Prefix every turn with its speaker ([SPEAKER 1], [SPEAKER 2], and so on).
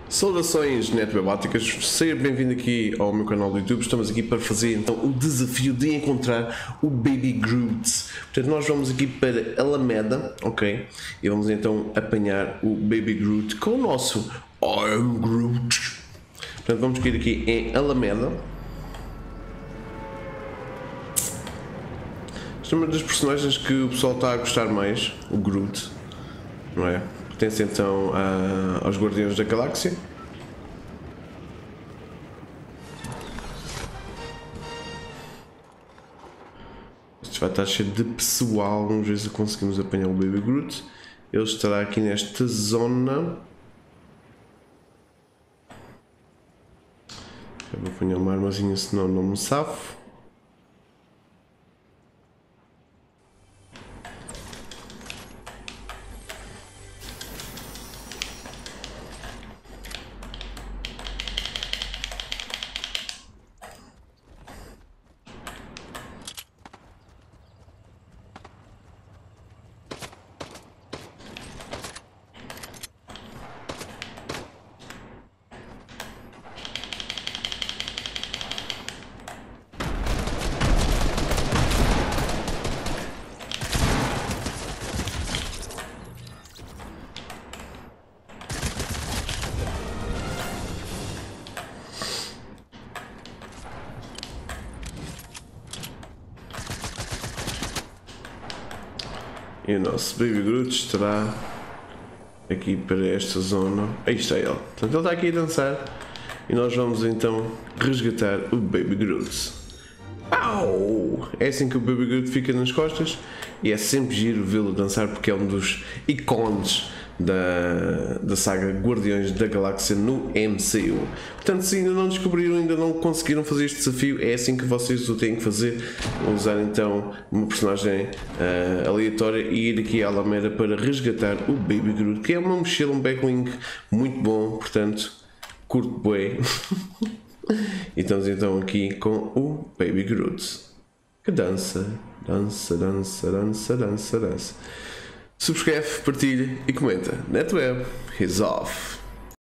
[SPEAKER 1] Saudações netwebáticas, seja bem-vindo aqui ao meu canal do YouTube. Estamos aqui para fazer então o desafio de encontrar o Baby Groot. Portanto, nós vamos aqui para Alameda, ok? E vamos então apanhar o Baby Groot com o nosso I'm Groot. Portanto, vamos ir aqui em Alameda. Esta é uma das personagens que o pessoal está a gostar mais, o Groot, não é? Pertence então aos Guardiões da Galáxia. Isto vai estar cheio de pessoal. Vamos ver se conseguimos apanhar o Baby Groot. Ele estará aqui nesta zona. Eu vou apanhar uma armazinha, senão não me safo. E o nosso Baby Groot estará aqui para esta zona. Aí está ele. Portanto, ele está aqui a dançar. E nós vamos então resgatar o Baby Groot. Au! É assim que o Baby Groot fica nas costas. E é sempre giro vê-lo dançar porque é um dos ícones da saga Guardiões da Galáxia no MCU. Portanto, se ainda não descobriram, ainda não conseguiram fazer este desafio, é assim que vocês o têm que fazer. Usar então uma personagem aleatória e ir aqui à Alameda para resgatar o Baby Groot, que é uma mochila, um backlink muito bom, portanto, curto bué. E estamos então aqui com o Baby Groot, que dança, dança, dança, dança, dança, dança. Subscreve, partilha e comenta. NetWeb is off.